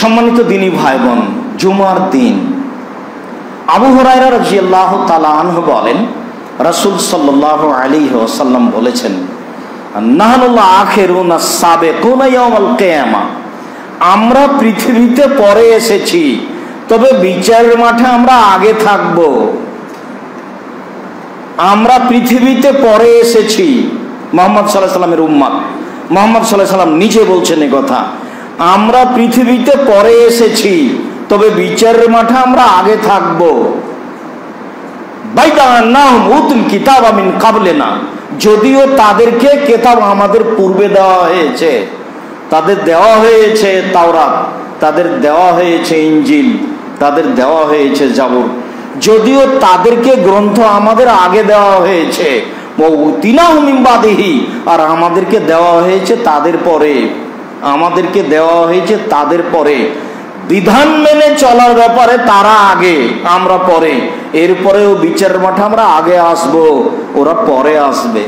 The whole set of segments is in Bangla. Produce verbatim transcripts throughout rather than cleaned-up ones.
সম্মানিত দিনী ভাই বোন, জুমার দিন আবু হুরায়রা রাদিয়াল্লাহু তাআলা আনহু বলেন, রাসূল সাল্লাল্লাহু আলাইহি ওয়াসাল্লাম বলেছেন, নাহনুল আখিরুনা সাবিকুনা ইয়াউমাল কিয়ামা, আমরা পৃথিবীতে পরে এসেছি, তবে বিচারের মাঠে আমরা আগে থাকব। আমরা পৃথিবীতে পরে এসেছি, মুহাম্মদ সাল্লাল্লাহু আলাইহি ওয়াসাল্লামের উম্মত, মুহাম্মদ সাল্লাল্লাহু আলাইহি ওয়াসাল্লাম নিজে বলছেন এই কথা, আমরা পৃথিবীতে পরে এসেছি, তবে বিচারের মাঠে আমরা আগে থাকব। বাইদা আন্নাহুম উতুল কিতাবা মিন ক্বাবলিনা, যদিও তাদেরকে কিতাব আমাদের পূর্বে দেওয়া হয়েছে, তাদের দেওয়া হয়েছে তাওরাত, তাদের দেওয়া হয়েছে ইনজিল, তাদের দেওয়া হয়েছে জাবুর, যদিও তাদেরকে গ্রন্থ আমাদের আগে দেওয়া হয়েছে, ওয়াতিনাহু মিন বাদিহি, আর আমাদেরকে দেওয়া হয়েছে তাদের পরে, আমাদেরকে দেওয়া হয়েছে তাদের পরে। বিধান মেনে চলার ব্যাপারে তারা আগে, আমরা পরে। এরপরেও বিচারের মাঠে আমরা আগে আসব, ওরা পরে আসবে।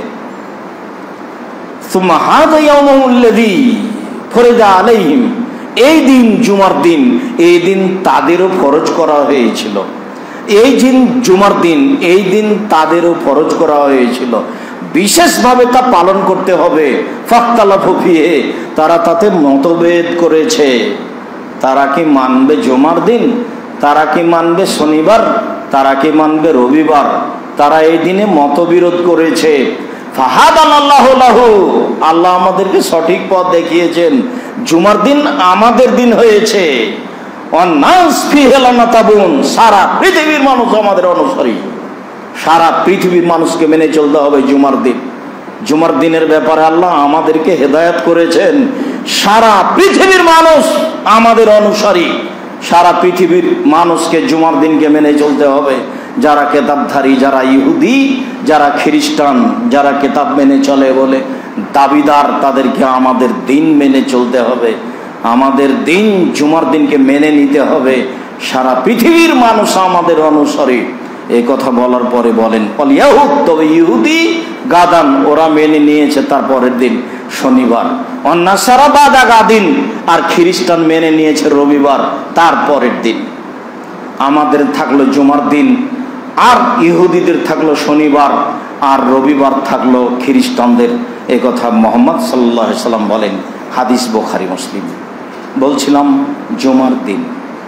সুম্মা হাযা ইয়াউমুল্লাযী ফরিদা আলাইহিম, এই দিন জুমার দিন, এই দিন তাদেরও ফরজ করা হয়েছিল। এই দিন জুমার দিন, এই দিন তাদেরও ফরজ করা হয়েছিল, বিশেষভাবে তা পালন করতে হবে। ফাখতালাফু ফীহি, তারা তাতে মতভেদ করেছে। তারা কি মানবে জুমার দিন, তারা কি মানবে শনিবার, তারা কি মানবে রবিবার, তারা এই দিনে মতবিরোধ করেছে। ফাহাদানাল্লাহু লাহু, আল্লাহ আমাদেরকে সঠিক পথ দেখিয়েছেন, জুমার দিন আমাদের দিন হয়েছে। ওয়ান্নাস ফীহি লানাতাবুন, সারা পৃথিবীর মানুষ আমাদের অনুসারী, সারা পৃথিবীর মানুষকে মেনে চলতে হবে জুমার দিন। জুমার দিনের ব্যাপারে আল্লাহ আমাদেরকে হেদায়েত করেছেন, সারা পৃথিবীর মানুষ আমাদের অনুসারী, সারা পৃথিবীর মানুষকে জুমার দিনকে মেনে চলতে হবে। যারা কেতাবধারী, যারা ইহুদি, যারা খ্রিস্টান, যারা কেতাব মেনে চলে বলে দাবিদার, তাদেরকে আমাদের দিন মেনে চলতে হবে, আমাদের দিন জুমার দিনকে মেনে নিতে হবে। সারা পৃথিবীর মানুষ আমাদের অনুসারী, এই কথা বলার পরে বলেন অল ইয়াহুদ, তবে ইহুদি গাদান, ওরা মেনে নিয়েছে তার পরের দিন শনিবার। অন্নাসারা বাদা গাদিন, আর খ্রিস্টান মেনে নিয়েছে রবিবার তার পরের দিন। আমাদের থাকলো জুমার দিন, আর ইহুদিদের থাকলো শনিবার, আর রবিবার থাকলো খ্রিস্টানদের। এ কথা মুহাম্মদ সাল্লাল্লাহু আলাইহি সাল্লাম বলেন, হাদিস বুখারী মুসলিম। বলছিলাম জুমার দিন।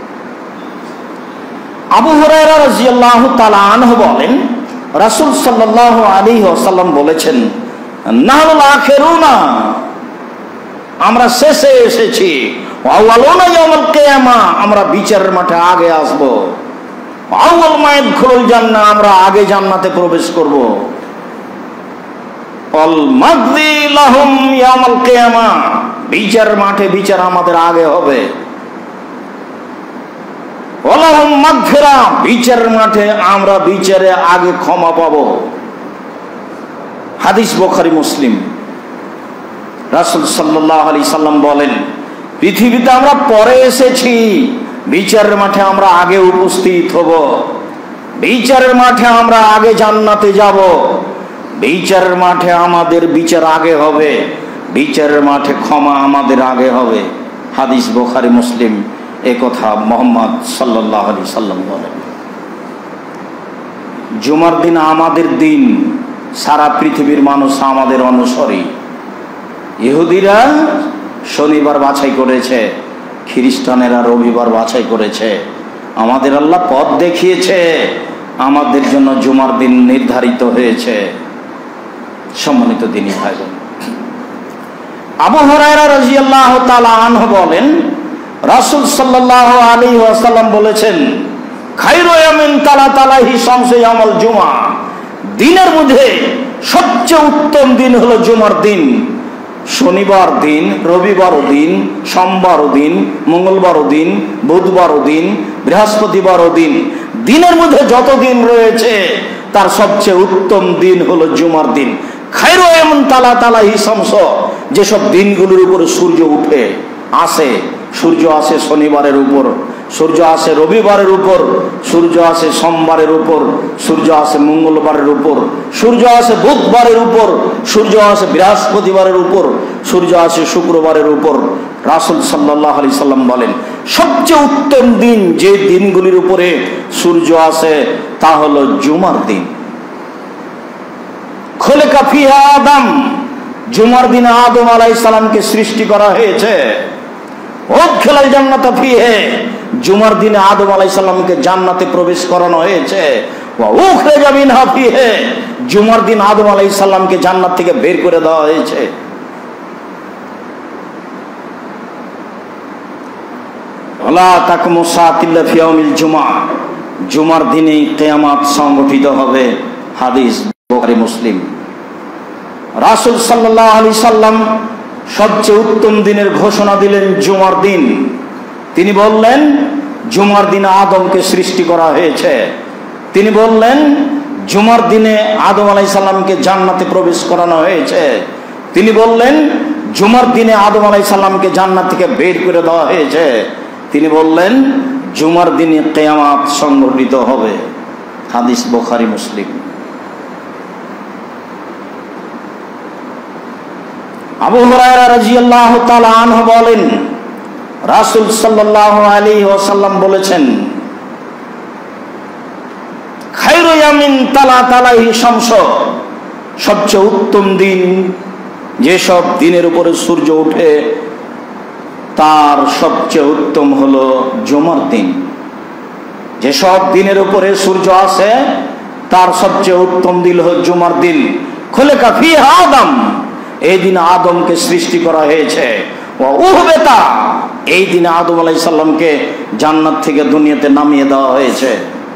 আবু হুরায়রা রাদিয়াল্লাহু তাআলা আনহু বলেন, রাসূল সাল্লাল্লাহু আলাইহি ওয়াসাল্লাম বলেছেন, নাহনুল আখিরুনা, আমরা শেষে এসেছি। আউয়ালুনা ইয়াউমাল কিয়ামা, আমরা বিচারের মাঠে আগে আসব। আউয়াল মা ইয়াদখুলুল জান্নাহ, আমরা আগে জান্নাতে প্রবেশ করব। আল মাগদি লাহুম ইয়াউমাল কিয়ামা, বিচার মাঠে বিচার আমাদের আগে হবে। ওয়ালাহুম মাগফিরা, বিচারের মাঠে আমরা বিচারে আগে ক্ষমা পাবো। হাদিস বুখারী মুসলিম। রাসূল সাল্লাল্লাহু আলাইহি সাল্লাম বলেন, পৃথিবীতে আমরা পরে এসেছি, বিচারের মাঠে আমরা আগে উপস্থিত হব। বিচারের মাঠে আমরা আগে জান্নাতে যাব। বিচারের মাঠে আমাদের বিচার আগে হবে, বিচারের মাঠে ক্ষমা আমাদের আগে হবে। হাদিস বুখারী মুসলিম। এ কথা মুহাম্মদ সাল্লাল্লাহু আলাইহি সাল্লাম বলেন। জুমার দিন আমাদের দিন, সারা পৃথিবীর মানুষ আমাদের অনুসারী। ইহুদিরা শনিবার বাছাই করেছে, খ্রিস্টানেরা রবিবার বাছাই করেছে। আমাদের আল্লাহ পথ দেখিয়েছে, আমাদের জন্য জুমার দিন নির্ধারিত হয়েছে। সম্মানিত দিনী ভাই বোন, আবু হুরায়রা রাদিয়াল্লাহু তাআলা আনহু বলেন, রাসূল সাল্লাল্লাহু আলাইহি ওয়াসাল্লাম বলেছেন, খায়রু ইয়ামিন তালাত আলাইহি শামসু ইয়াউমুল জুমআ, দিনের মধ্যে সবচেয়ে উত্তম দিন হলো জুমার দিন। শনিবার দিন, রবিবার দিন, সোমবার দিন, মঙ্গলবার দিন, বুধবার দিন, বৃহস্পতিবার দিন, দিনের মধ্যে যত দিন রয়েছে তার সবচেয়ে উত্তম দিন হলো জুমার দিন। খায়রু ইয়ামিন তালাত আলাইহি শামসু, যেসব দিনগুলোর উপরে সূর্য উঠে আসে, সূর্য আসে শনিবারের উপর, সূর্য আসে রবিবারের উপর, সূর্য আসে সোমবারের উপর, সূর্য আসে মঙ্গলবারের উপর, সূর্য আসে বুধবারের উপর, সূর্য আসে বৃহস্পতিবারের উপর, সূর্য আসে শুক্রবারের উপর। রাসূল সাল্লাল্লাহু আলাইহি সাল্লাম বলেন, সবচেয়ে উত্তম দিন যে দিনগুলির উপরে সূর্য আছে তা হলো জুমার দিন। খোলেকা ফিহা আদম, জুমার দিনে আদম আলাইহিস সালামকে সৃষ্টি করা হয়েছে। উদখিলাল জান্নাতা ফিহি, জুমার দিনে আদম আলাইহিস সালামকে জান্নাতে প্রবেশ করানো হয়েছে। ওয়া উখরিজা মিনহা ফিহি, জুমার দিন আদম আলাইহিস সালামকে জান্নাত থেকে বের করে দেওয়া হয়েছে। ওয়ালা তাকুমু সাআতু ইল্লা ফি ইয়াউমিল জুমআহ, জুমার দিনেই কিয়ামত সংগঠিত হবে। হাদিস বুখারী মুসলিম। রাসূল সাল্লাল্লাহু আলাইহি সাল্লাম সবচেয়ে উত্তম দিনের ঘোষণা দিলেন জুমার দিন। তিনি বললেন জুমার দিনে আদমকে সৃষ্টি করা হয়েছে। তিনি বললেন জুমার দিনে আদম আলাইহিস সালামকে জান্নাতে প্রবেশ করানো হয়েছে। তিনি বললেন জুমার দিনে আদম আলাইহিস সালামকে জান্নাত থেকে বের করে দেওয়া হয়েছে। তিনি বললেন জুমার দিনে কিয়ামত সংঘটিত হবে। হাদিস বুখারী মুসলিম। আবু হুরায়রা রাদিয়াল্লাহু তাআলা আনহু বলেন রাসূল সাল্লাল্লাহু আলাইহি ওয়াসাল্লাম বলেছেন, খায়রু ইয়ামিন তালাত আলাইহি শামস, সবচেয়ে উত্তম দিন যেসব দিনের উপরে সূর্য ওঠে তার সবচেয়ে উত্তম হলো জুমার দিন। যেসব দিনের উপরে সূর্য আছে তার সবচেয়ে উত্তম দিন হলো জুমার দিন। খোলেকা ফিহা আদম, এই দিন আদমকে সৃষ্টি করা হয়েছে। ওয়া উহবিতা, এই দিনে আদম আলাইহিস সালামকে জান্নাত থেকে দুনিয়াতে নামিয়ে দেওয়া হয়েছে।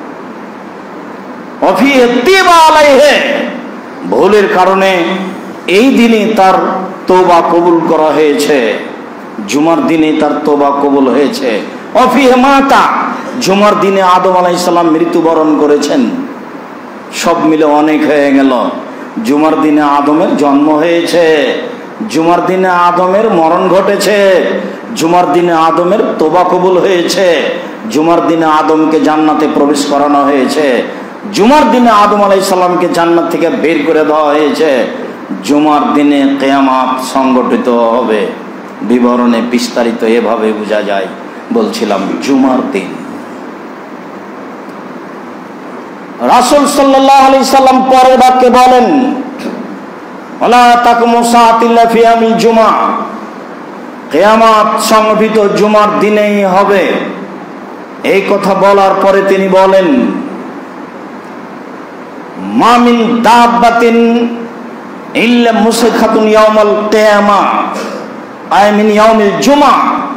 ওয়া ফিহি তিবা আলাইহি, ভুলের কারণে এই দিনে তার তওবা কবুল করা হয়েছে। জুমার দিনে তার তওবা কবুল হয়েছে। ওয়া ফিহি মাতা, জুমার দিনে আদম আলাইহিস সালাম মৃত্যুবরণ করেছেন। সব মিলে অনেক হয়ে গেল। জুমার দিনে আদমের জন্ম হয়েছে, জুমার দিনে আদমের মরণ ঘটেছে, জুমার দিনে আদমের তওবা কবুল হয়েছে, জুমার দিনে আদমকে জান্নাতে প্রবেশ করানো হয়েছে, জুমার দিনে আদম আলাইহিস সালামকে জান্নাত থেকে বের করে দেওয়া হয়েছে। জুমার দিনে কিয়ামত সংগঠিত হবে। বিবরণে বিস্তারিত এভাবে বোঝা যায়। বলছিলাম জুমার দিন। রাসূল সাল্লাল্লাহু আলাইহি সাল্লাম পরের বাক্যে বলেন, ওয়ালা তাকুমু সাআতু ইল্লা ফি ইয়াউমিল জুমআহ, কিয়ামত সংঘটিত জুমার দিনেই হবে। এই কথা বলার পরে তিনি বলেন, মা মিন দাব্বাতিন ইল্লা মুসখাতুন ইয়াউমাল কিয়ামাহ, আই মিন ইয়াউমিল জুমআহ,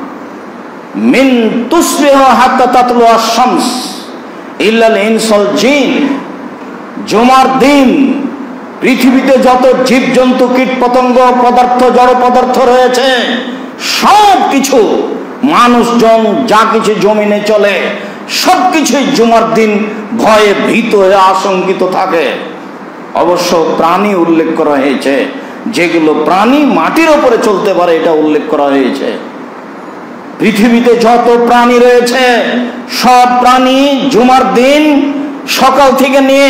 মিন তুসবিহু হাত্তা তাতলু আশ-শামস ইল্লাল ইনসাল জিন। জুমার দিন পৃথিবীতে যত জীবজন্তু, কীট পতঙ্গ, পদার্থ, জড় পদার্থ রয়েছে সব কিছু, মানুষজন যা কিছু জমিনে চলে সবকিছুই জুমার দিন ভয়ে ভীত হয়ে আশঙ্কিত থাকে। অবশ্য প্রাণী উল্লেখ করা হয়েছে, যেগুলো প্রাণী মাটির উপরে চলতে পারে এটা উল্লেখ করা হয়েছে। পৃথিবীতে যত প্রাণী রয়েছে সব প্রাণী জুমার দিন সকাল থেকে নিয়ে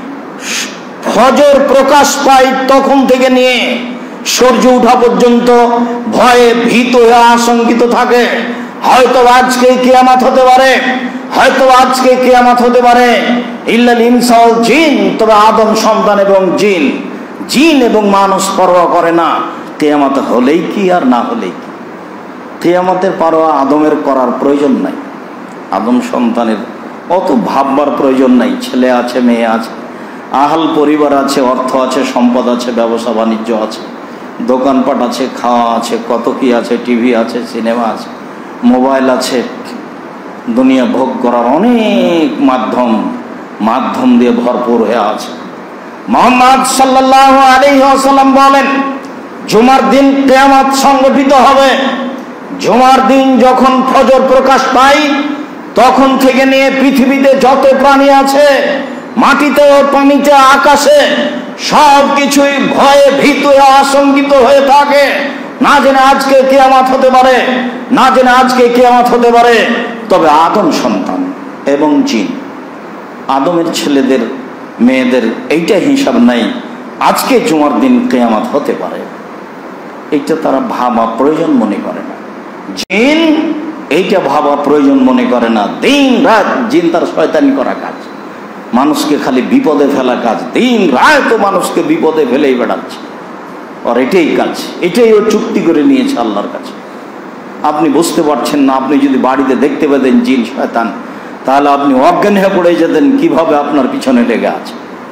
ফজর প্রকাশ পায় তখন থেকে নিয়ে সূর্য ওঠা পর্যন্ত ভয়ে ভীত হয়ে আশঙ্কিত থাকে। হয়তো আজকে কিয়ামত হতে পারে, হয়তো আজকে কিয়ামত হতে পারে। ইল্লাল ইনসাল জিন, তবে আদম সন্তান এবং জিন, জিন এবং মানুষ পরোয়া করে না কিয়ামত হলেই কি আর না হলেই কি। কিয়ামতের পরোয়া আদমের করার প্রয়োজন নাই, আদম সন্তানের অত ভাববার প্রয়োজন নাই। ছেলে আছে, মেয়ে আছে, আহাল পরিবার আছে, অর্থ আছে, সম্পদ আছে, ব্যবসা বাণিজ্য আছে, দোকানপাট আছে, খাওয়া আছে, কত কি আছে, টিভি আছে, সিনেমা আছে, মোবাইল আছে, দুনিয়া ভোগ করার অনেক মাধ্যম মাধ্যম দিয়ে ভরপুর হয়ে আছে। মুহাম্মদ সাল্লাল্লাহু আলাইহি ওয়াসাল্লাম বলেন জুমার দিন কিয়ামত সংগঠিত হবে। জুমার দিন যখন ফজর প্রকাশ পায় তখন থেকে নিয়ে পৃথিবীতে যত প্রাণী আছে, মাটিতে, পানিতে, আকাশে সব কিছুই ভয়ে ভীত আশঙ্কিত হয়ে থাকে। না জেনে আজকে কিয়ামত হতে পারে, না জেনে আজকে কিয়ামত হতে পারে। তবে আদম সন্তান এবং জিন, আদমের ছেলেদের মেয়েদের এইটা হিসাব নাই আজকে জুমার দিন কিয়ামত হতে পারে, এইটা তারা ভাবা প্রয়োজন মনে করে না। জিন এইটা ভাবা প্রয়োজন মনে করে না। দিন রাত জিন তার শয়তানি করা কাজ, মানুষকে খালি বিপদে ফেলা কাজ, দিন রাত মানুষকে বিপদে ফেলেই বেড়াচ্ছে। আর এটাই কাজ, এটাই ও চুক্তি করে নিয়েছে আল্লাহর কাছে। আপনি বুঝতে পারছেন না। আপনি যদি বাড়িতে দেখতে পেতেন জিন শয়তান, তাহলে আপনি অজ্ঞান হয়ে পড়ে যেতেন কিভাবে আপনার পিছনে লেগে আছে।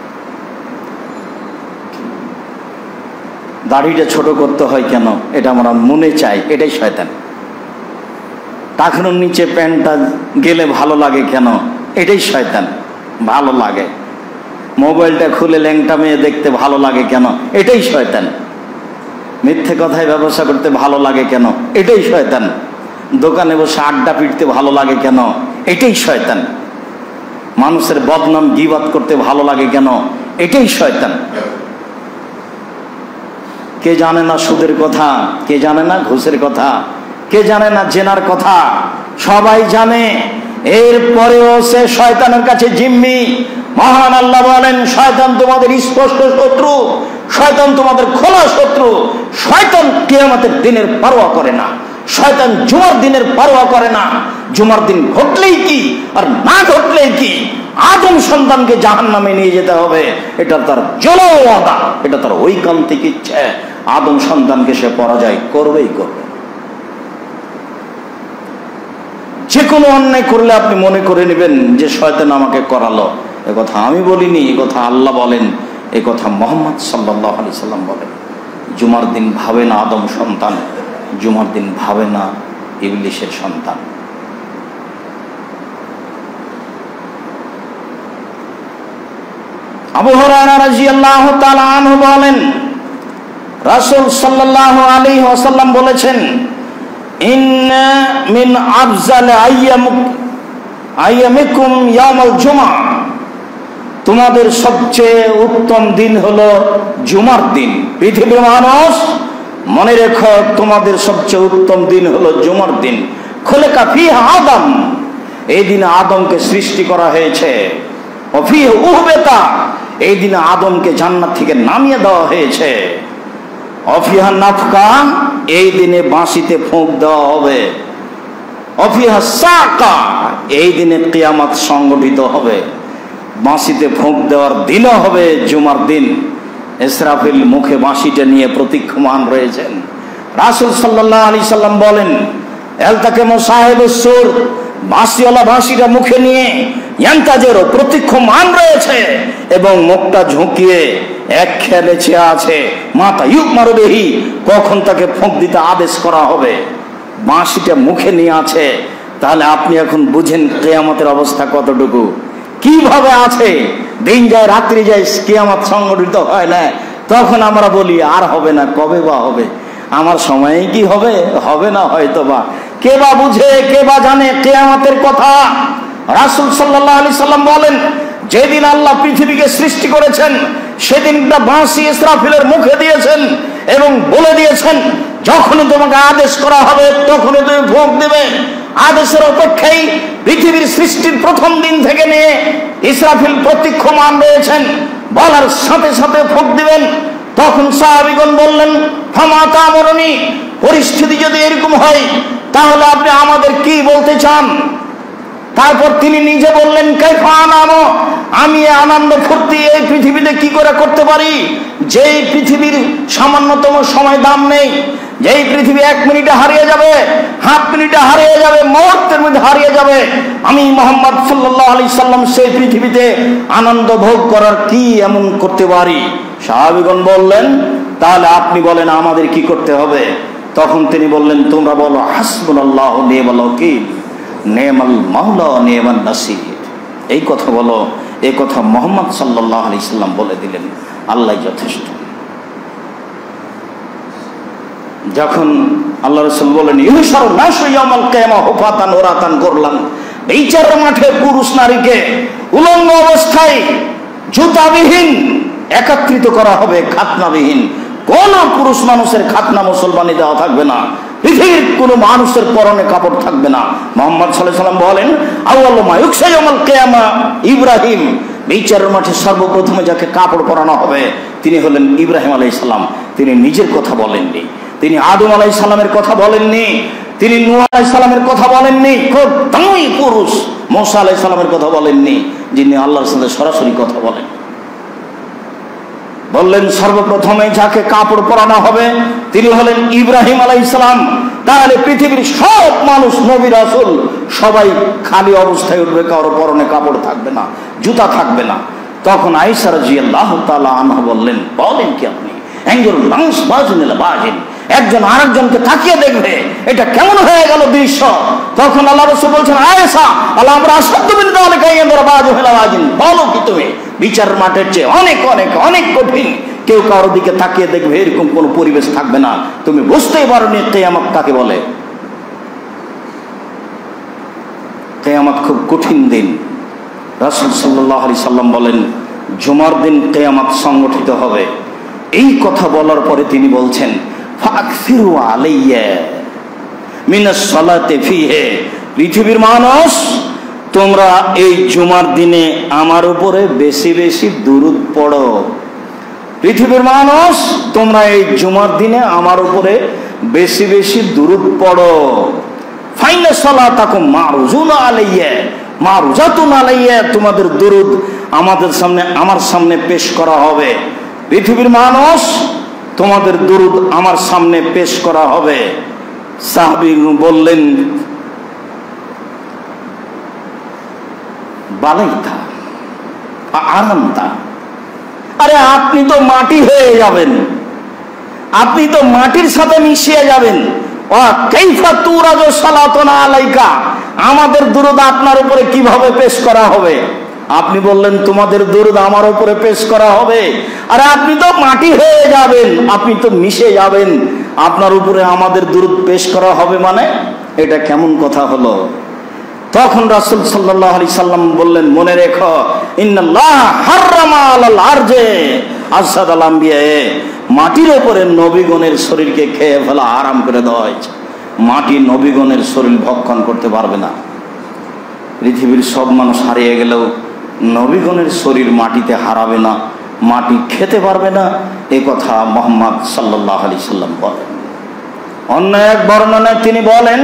দাড়িটা ছোট করতে হয় কেন? এটা আমরা মনে চাই, এটাই শয়তান। টাকনুর নিচে প্যান্টটা গেলে ভালো লাগে কেন? এটাই শয়তান, ভালো লাগে। মোবাইলটা খুলে ল্যাংটা মেয়ে দেখতে ভালো লাগে কেন? এটাই শয়তান। মিথ্যে কথায় ব্যবসা করতে ভালো লাগে কেন? এটাই শয়তান। দোকানে বসে আড্ডা পিটতে ভালো লাগে কেন? এটাই শয়তান। মানুষের বদনাম গীবাত করতে ভালো লাগে কেন? এটাই শয়তান। কে জানে না সুদের কথা? কে জানে না ঘুষের কথা? কে জানে না জেনার কথা? সবাই জানে। এরপরেও সে শয়তানের কাছে জিম্মি। মহান আল্লাহ বলেন, শয়তান তোমাদের স্পষ্ট শত্রু, শয়তান তোমাদের খোলা শত্রু। শয়তান কিয়ামতের দিনের পরোয়া করে না, শয়তান জুমার দিনের পরোয়া করে না। জুমার দিন ঘটলেই কি আর না ঘটলেই কি, আদম সন্তানকে জাহান্নামে নিয়ে যেতে হবে, এটা তার জলো ওয়াদা, এটা তার ঐকান্তিক ইচ্ছে। আদম সন্তানকে সে পরাজয় করবেই করবে। যে কোনো অন্যায় করলে আপনি মনে করে নেবেন যে শয়তান আমাকে করালো। এ কথা আমি বলিনি, এ কথা আল্লাহ বলেন, এ কথা মুহাম্মদ সাল্লাল্লাহু আলাইহি সাল্লাম বলেন। জুমার দিন ভাবে না আদম সন্তান, জুমার দিন ভাবে না ইবলিসের সন্তান। আবু হুরায়রা রাদিয়াল্লাহু তাআলা আনহু বলেন, রাসূল সাল্লাল্লাহু আলাইহি ওয়াসাল্লাম বলেছেন, ইন্না মিন আফজাল আইয়ামিক আইয়ামিকুম ইয়াউমুল জুমআ, তোমাদের সবচেয়ে উত্তম দিন হলো জুমার দিন। পৃথিবীর মানুষ মনে রেখো, তোমাদের সবচেয়ে উত্তম দিন হলো জুমার দিন। খুলিকা ফিহা আদম, এই দিনে আদমকে সৃষ্টি করা হয়েছে। ওয়া ফিহি উহবিতা, এই দিনে আদমকে জান্নাত থেকে নামিয়ে দেওয়া হয়েছে। ওয়া ফিহা নাফকা, এই দিনে বাঁশিতে ফুঁক দেওয়া হবে। ওয়া ফিহা সাকা, এই দিনে কিয়ামত সংগঠিত হবে। বাঁশিতে ফুঁক দেওয়ার দিনও হবে জুমার দিন। ইসরাফিল মুখে বাঁশিটা নিয়ে প্রতীক্ষমান রয়েছেন। রাসূল সাল্লাল্লাহু আলাইহি সাল্লাম বলেন, এলতাকামু সাহিবুস সুর, বাঁশিওয়ালা বাঁশিটা মুখে নিয়ে ইয়ান্তাজেরও প্রতীক্ষমান রয়েছে এবং মুখটা ঝুঁকিয়ে এক খেলে চেয়ে আছে। মাতা ইউক মারবেহি, কখন তাকে ফুঁক দিতে আদেশ করা হবে। বাঁশিটা মুখে নিয়ে আছে। তাহলে আপনি এখন বুঝেন কিয়ামতের অবস্থা কতটুকু, কিভাবে আছে। দিন যায় রাত্রি যায়, কিয়ামত সংগঠিত হয় না। তখন আমরা বলি আর হবে না, কবে বা হবে, আমার সময়ে কি হবে, হবে না হয়তো বা। কে বা বুঝে, কে বা জানে কিয়ামতের কথা। রাসূল সাল্লাল্লাহু আলাইহি সাল্লাম বলেন, যেদিন আল্লাহ পৃথিবীকে সৃষ্টি করেছেন সেদিনটা বাঁশি ইসরাফিলের মুখে দিয়েছেন এবং বলে দিয়েছেন, যখনই তোমাকে আদেশ করা হবে তখনই তুমি ফুঁক দেবে। আদেশের অপেক্ষায় পৃথিবীর সৃষ্টির প্রথম দিন থেকে নিয়ে ইসরাফিল প্রতীক্ষমান রয়েছেন। বলার সাথে সাথে ফুঁক দিবেন। তখন সাহাবীগণ বললেন, ফামা তা'মুরুনি, পরিস্থিতি যদি এরকম হয় তাহলে আপনি আমাদের কি বলতে চান? তারপর তিনি নিজে বললেন, কাইফা আনামু, আমি আনন্দ ফুর্তি এই পৃথিবীতে কি করে করতে পারি, যেই পৃথিবীর সামান্যতম সময় দাম নেই, যেই পৃথিবী এক মিনিটে হারিয়ে যাবে, হাফ মিনিটে হারিয়ে যাবে, মুহূর্তের মধ্যে হারিয়ে যাবে। আমি মুহাম্মদ সাল্লাল্লাহু আলাইহি সাল্লাম সেই পৃথিবীতে আনন্দ ভোগ করার কি এমন করতে পারি? সাহাবীগণ বললেন, তাহলে আপনি বলেন আমাদের কি করতে হবে? তখন তিনি বললেন, তোমরা বলো হাসবুনাল্লাহু ওয়া নি'মাল ওয়াকিল, নেমাল মাওলা নেমান নাসির। এই কথা বলো। এই কথা মুহাম্মদ সাল্লাল্লাহু আলাইহি সাল্লাম বলে দিলেন, আল্লাহ যথেষ্ট। যখন আল্লাহ রাসূল বলেন, ইউশারু নাসু ইয়াউমাল কিয়ামা হুফাতান ওরাতান করলাম, বিচারের মাঠে পুরুষ নারীকে উলঙ্গ অবস্থায় জুতাবিহীন একত্রিত করা হবে, খাতনাবিহীন। কোন পুরুষ মানুষের খাতনা মুসলমানি দেওয়া থাকবে না, পৃথিবীর কোন মানুষের পরনে কাপড় থাকবে না। মুহাম্মদ সাল্লাল্লাহু আলাইহি সাল্লাম বলেন, আউয়ালু মা ইউকসা ইয়াউমাল কিয়ামা ইব্রাহিম, বিচারের মাঠে সর্বপ্রথমে যাকে কাপড় পরানো হবে তিনি হলেন ইব্রাহিম আলাইহিস সালাম। তিনি নিজের কথা বলেননি, তিনি আদম আলাইহিস সালামের কথা বলেননি, তিনি নূহ আলাইহিস সালামের কথা বলেননি, খুব দামি পুরুষ মুসা আলাইহিস সালামের কথা বলেননি, যিনি আল্লাহর সাথে সরাসরি কথা বলেন। বললেন সর্বপ্রথমে যাকে কাপড় পরানো হবে তিনি হলেন ইব্রাহিম আলাইহিস সালাম। তাহলে পৃথিবীর সব মানুষ, নবী রাসূল সবাই খালি অবস্থায় উঠবে, কারো পরনে কাপড় থাকবে না, জুতা থাকবে না। তখন আয়েশা রাদিয়াল্লাহু তাআলা আনহা বললেন, বলেন কি আপনি, একজন আরেকজনকে তাকিয়ে দেখবে, এটা কেমন হয়ে গেল দৃশ্য। তখন আল্লাহ রাসূল বলছেন, আয়েশা আল্লাহ আমরা আসাধ্য বিন্দু বলো কি তুমি, বিচারের মাঠের চেয়ে অনেক অনেক অনেক কঠিন। কেউ কারোর দিকে তাকিয়ে দেখবে এরকম কোন পরিবেশ থাকবে না, তুমি বুঝতেই পারোনি কিয়ামত কাকে বলে। কিয়ামত খুব কঠিন দিন। রাসূল সাল্লাল্লাহু আলাইহি সাল্লাম বলেন, জুমার দিন কিয়ামত সংগঠিত হবে। এই কথা বলার পরে তিনি বলছেন, ফাকসিরু আলাইয়া মিনাস সালাতি ফিহি, পৃথিবীর মানুষ তোমরা এই জুমার দিনে আমার উপরে বেশি বেশি দুরূদ পড়ো। পৃথিবীর মানুষ তোমরা এই জুমার দিনে আমার উপরে বেশি বেশি দুরূদ পড়ো। ফাইনা সালাতাকুম মারুজুন আলাইয়া মারুজাতুন আলাইয়া, তোমাদের দুরূদ আমাদের সামনে আমার সামনে পেশ করা হবে। পৃথিবীর মানুষ তোমাদের দুরূদ আমার সামনে পেশ করা হবে। সাহাবী বললেন, বালাইতা আরামতা, আরে আপনি তো মাটি হয়ে যাবেন, আপনি তো মাটির সাথে মিশিয়ে যাবেন। কাইফা তুরাজু সালাতুনা আলাইকা, আমাদের দুরূদ আপনার উপরে কিভাবে পেশ করা হবে? আপনি বললেন তোমাদের দুরূদ আমার উপরে পেশ করা হবে, আরে আপনি তো মাটি হয়ে যাবেন, আপনি তো মিশে যাবেন, আপনার উপরে আমাদের দুরূদ পেশ করা হবে, মানে এটা কেমন কথা হলো? তখন রাসূল সাল্লাল্লাহু আলাইহি সাল্লাম বললেন, মনে রেখো, ইন্নাল্লাহ হাররামা আলাল আরজে আসাদাল আম্বিয়া, মাটির উপরে নবীগণের শরীরকে খেয়ে ফেলা আরাম করে দেওয়া হয়েছে। মাটি নবীগণের শরীর ভক্ষণ করতে পারবে না। পৃথিবীর সব মানুষ হারিয়ে গেলেও নবীগণের শরীর মাটিতে হারাবে না, মাটি খেতে পারবে না, এ কথা মুহাম্মদ সাল্লাল্লাহু আলাইহি সাল্লাম বলেন। অন্য এক বর্ণনায় তিনি বলেন,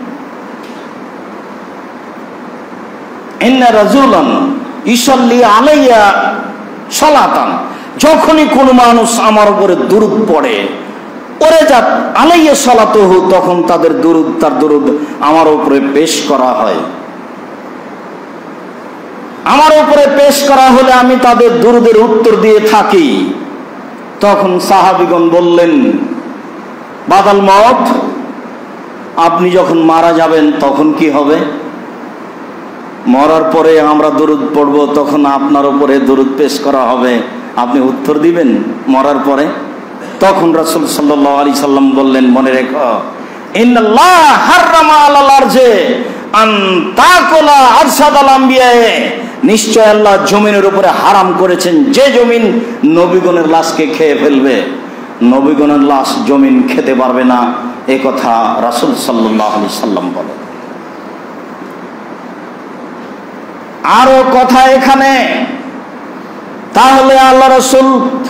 ইন্না রাজুলান ইসাল্লি আলাইয়া সালাতান, যখনই কোন মানুষ আমার উপরে দুরূদ পড়ে, ওরে যাক আলাইয়া সালাতুহু, তখন তাদের দুরূদ তার দুরূদ আমার উপরে পেশ করা হয়। আমার উপরে পেশ করা হলে আমি তাদের দুরূদের উত্তর দিয়ে থাকি। তখন সাহাবীগণ বললেন, বাদাল মত, আপনি যখন মারা যাবেন তখন কি হবে? মরার পরে আমরা দুরূদ পড়ব, তখন আপনার উপরে দুরূদ পেশ করা হবে, আপনি উত্তর দিবেন মরার পরে? তখন রাসূল সাল্লাল্লাহু আলাইহি সাল্লাম বললেন, মনে রেখো, ইন্নাল্লাহ হাররামা আলাল আরজে আন তাকুলা আরসাদাল আম্বিয়া, নিশ্চয় আল্লাহ জমিনের উপরে হারাম করেছেন যে জমিন নবীগণের লাশকে খেয়ে ফেলবে। নবীগণের লাশ জমিন খেতে পারবে না, এ কথা রাসূল সাল্লাল্লাহু আলাইহি সাল্লাম বলেন। আরো কথা এখানে, তাহলে আল্লাহ রাসূল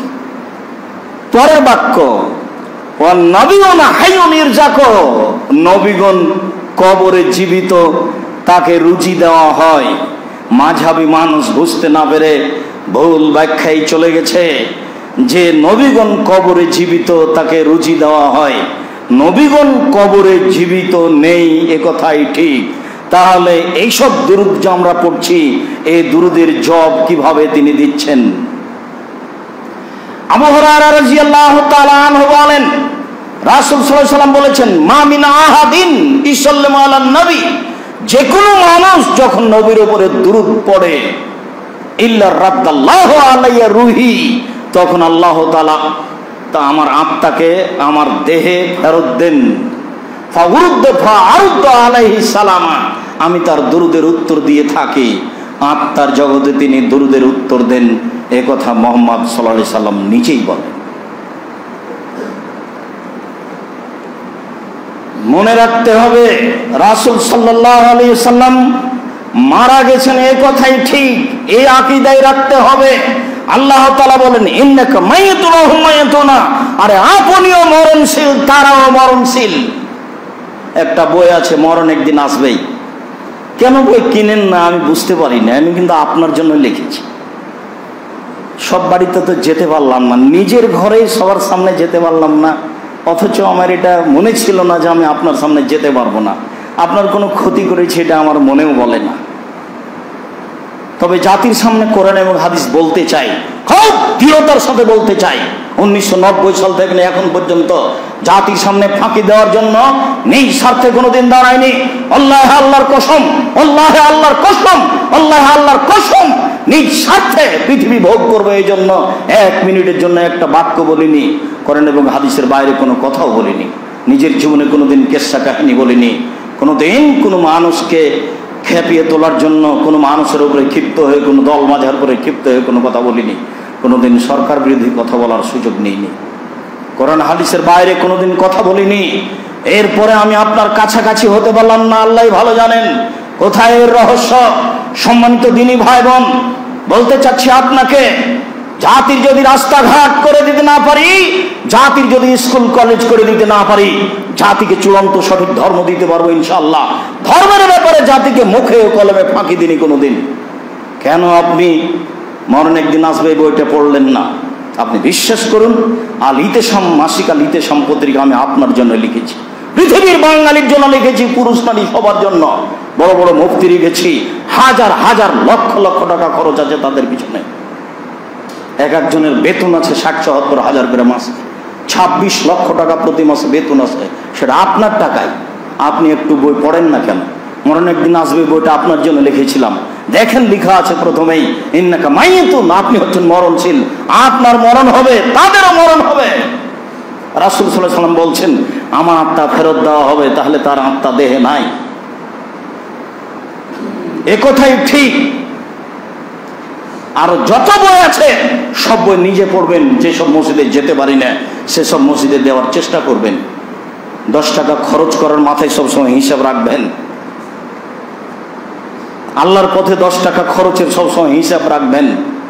পরের বাক্য, ও নবীউনা হাইয়ুন ইরজাকু, নবীগণ কবরে জীবিত, তাকে রুজি দেওয়া হয়। মাঝহাবি মানুষ বুঝতে না পেরে ভুল ব্যাখ্যায় চলে গেছে যে নবীগণ কবরে জীবিত, তাকে রুজি দেওয়া হয়। নবীগণ কবরে জীবিত নেই, এ কথাই ঠিক। তাহলে এইসব দুরূদ যে আমরা পড়ছি, এই দুরূদের জব কিভাবে তিনি দিচ্ছেন? আবু হুরায়রা রাদিয়াল্লাহু তাআলা আনহু বলেন, রাসূল সাল্লাল্লাহু আলাইহি ওয়াসাল্লাম বলেছেন, মা মিন আহাদিন ইসাল্লামু আলান নবী, যে কোনো মানুষ যখন নবীর উপরে দুরূদ পড়ে, ইল্লা রাদ্দাল্লাহু আলাইয়া রূহি, তখন আল্লাহ তাআলা তা আমার আত্মাকে আমার দেহে ফেরত দেন। ফাউরুদ ফাআরুদ আলাইহি সালামা, আমি তার দুরূদের উত্তর দিয়ে থাকি। আত্মার জগতে তিনি দুরূদের উত্তর দেন, এ কথা মুহাম্মদ সাল্লাল্লাহু আলাইহি সাল্লাম নিজেই বলেন। মনে রাখতে হবে, রাসূল সাল্লাল্লাহু আলাইহি সাল্লাম মারা গেছেন, এ কথাই ঠিক, এই আকীদায় রাখতে হবে। আল্লাহ তাআলা বলেন, ইন্নাকা মাইয়াতুন ওয়া হুম মাইয়াতুনা, আরে আপনিও মরণশীল, তারাও মরণশীল। একটা বই আছে মরণ একদিন আসবেই। কেন বই কিনেন না আমি বুঝতে পারি না, আমি কিন্তু আপনার জন্য লিখেছি। সব বাড়িতে তো যেতে পারলাম না, নিজের ঘরেই সবার সামনে যেতে পারলাম না, অথচ আমার এটা মনে ছিল না যে আমি আপনার সামনে যেতে পারবো না। আপনার কোনো ক্ষতি করেছি এটা আমার মনেও বলে না। তবে জাতির সামনে কোরআন এবং হাদিস বলতে চাই, খুব দৃঢ়তার সাথে বলতে চাই। উনিশশো নব্বই সাল থেকে এখন পর্যন্ত জাতির সামনে ফাঁকি দেওয়ার জন্য নিজ স্বার্থে কোনোদিন দাঁড়ায়নি। আল্লাহ আল্লাহর কসম, আল্লাহ আল্লাহর কসম, আল্লাহ আল্লাহর কসম, নিজ স্বার্থে পৃথিবী ভোগ করবে এই জন্য এক মিনিটের জন্য একটা বাক্য বলিনি। কোরআন এবং হাদিসের বাইরে কোনো কথাও বলিনি। নিজের জীবনে কোনোদিন কেসা কাহিনী বলিনি। কোনোদিন কোনো মানুষকে খেপিয়ে তোলার জন্য কোনো মানুষের উপরে ক্ষিপ্ত হয়ে, কোনো দল মাঝার উপরে ক্ষিপ্ত হয়ে কোনো কথা বলিনি। কোনোদিন সরকার বিরোধী কথা বলার সুযোগ নেইনি। কোরআন হাদিসের বাইরে কোনোদিন কথা বলিনি। এরপরে আমি আপনার কাছাকাছি হতে পারলাম না, আল্লাহ ভালো জানেন কোথায় এর রহস্য। সম্মানিত দিনী ভাই বোন, বলতে চাচ্ছি আপনাকে, জাতির যদি রাস্তাঘাট করে দিতে না পারি, জাতির যদি স্কুল কলেজ করে দিতে না পারি, জাতিকে চূড়ান্ত সঠিক ধর্ম দিতে পারবো ইনশাআল্লাহ। ধর্মের ব্যাপারে জাতিকে মুখে ও কলমে ফাঁকি দিনি কোনোদিন। কেন আপনি মরণ একদিন আসবে বইটা পড়লেন না? আপনি বিশ্বাস করুন, আল ইতেসাম মাসিক আল ইতেসাম পত্রিকা আমি আপনার জন্য লিখেছি, পৃথিবীর বাঙালির জন্য লিখেছি, পুরুষ নারী সবার জন্য। বড় বড় মুফতি লিখেছি, হাজার হাজার লক্ষ লক্ষ টাকা খরচ আছে তাদের পিছনে। এক একজনের বেতন আছে ষাট চুয়াত্তর হাজার করে মাসে, ছাব্বিশ লক্ষ টাকা প্রতি মাসে বেতন আছে, সেটা আপনার টাকায়। আপনি একটু বই পড়েন না কেন? মরণ একদিন আসবে বইটা আপনার জন্য লিখেছিলাম। দেখেন লেখা আছে প্রথমেই, ইন্নাকা মাইয়িতুন, আপনি হচ্ছেন মরণশীল, আপনার মরণ হবে, তাদেরও মরণ হবে। রাসূল সাল্লাল্লাহু আলাইহি ওয়াসাল্লাম বলছেন, আমার আত্মা ফেরত দেওয়া হবে, তাহলে তার আত্মা দেহে নাই। এ কথাই ঠিক। আর যত বই আছে সব বই নিজে পড়বেন। যেসব মসজিদে যেতে পারি না সেসব মসজিদে দেওয়ার চেষ্টা করবেন। দশ টাকা খরচ করার মাথায় সবসময় হিসাব রাখবেন। আল্লাহর পথে দশ টাকা খরচের সবসময় হিসাব রাখবেন।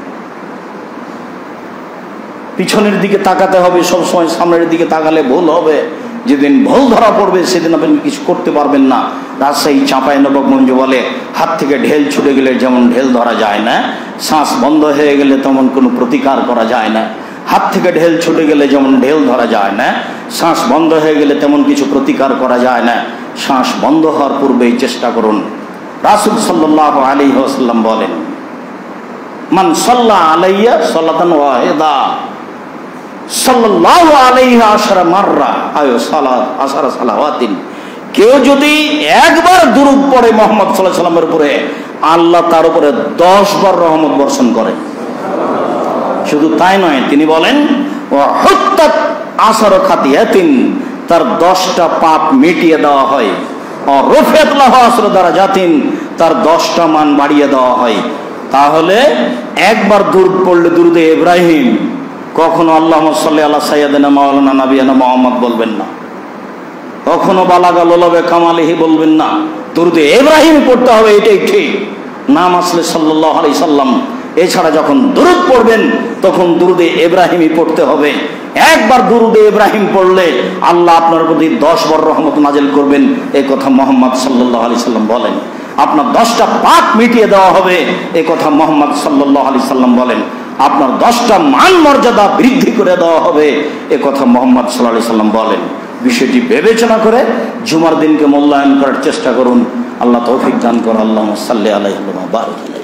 পিছনের দিকে তাকাতে হবে সবসময়, সামনের দিকে তাকালে ভুল হবে। যেদিন ভুল ধরা পড়বে সেদিন আপনি কিছু করতে পারবেন না। রাজশাহী চাঁপাইনবাবগঞ্জ বলে, হাত থেকে ঢেল ছুটে গেলে যেমন ঢেল ধরা যায় না, শ্বাস বন্ধ হয়ে গেলে তেমন কোনো প্রতিকার করা যায় না। হাত থেকে ঢেল ছুটে গেলে যেমন ঢেল ধরা যায় না, শ্বাস বন্ধ হয়ে গেলে তেমন কিছু প্রতিকার করা যায় না। শ্বাস বন্ধ হওয়ার পূর্বেই চেষ্টা করুন। রাসূল সাল্লাল্লাহু আলাইহি ওয়াসাল্লাম বলেন, মান সাল্লা আলাইয়া সালাতান ওয়াহিদা সাল্লাল্লাহু আলাইহি আশরা মাররা আয় সালাত আশরা সালাওয়াতিন, কেউ যদি একবার দুরূদ পড়ে মুহাম্মদ সাল্লাল্লাহু আলাইহি ওয়াসাল্লামের উপরে, আল্লাহ তার উপরে দশ বার রহমত বর্ষণ করে। শুধু তাই নয়, তিনি বলেন ওয়া হুত্তাত আশরা খাতিয়াতিন, তার দশটা পাপ মিটিয়ে দেওয়া হয়। আর রফিআত লাহু আশরা দারাজাতিন, তার দশটা মান বাড়িয়ে দেওয়া হয়। তাহলে একবার দুরূদ পড়লে দুরূদে ইব্রাহিম, কখনো আল্লাহুম্মা সাল্লি আলা সাইয়্যিদিনা মাওলানা নবিয়ানা মুহাম্মদ বলবেন না, কখনো বালাগা লোলবে কামালিহি বলবেন না, দুরূদে ইব্রাহিম পড়তে হবে, এটাই ঠিক। নাম আসলে সাল্লাল্লাহু আলাইহি সাল্লাম। এছাড়া যখন দুরূদ পড়বেন তখন দুরূদে ইব্রাহিমই পড়তে হবে। একবার দুরূদে ইব্রাহিম পড়লে আল্লাহ আপনার প্রতি দশ বার রহমত নাজিল করবেন, এই কথা মুহাম্মদ সাল্লাল্লাহু আলাইহি সাল্লাম বলেন। আপনার দশটা পাপ মিটিয়ে দেওয়া হবে, এই কথা মুহাম্মদ সাল্লাল্লাহু আলাইহি সাল্লাম বলেন। আপনার দশটা মান মর্যাদা বৃদ্ধি করে দেওয়া হবে, এ কথা মুহাম্মদ সাল্লাল্লাহু আলাইহি সাল্লাম বলেন। বিষয়টি বিবেচনা করে জুমার দিনকে মূল্যায়ন করার চেষ্টা করুন। আল্লাহ তৌফিক দান করুন। আল্লাহুম্মা সাল্লি আলাইহি ওয়া বারিক আলাইহি।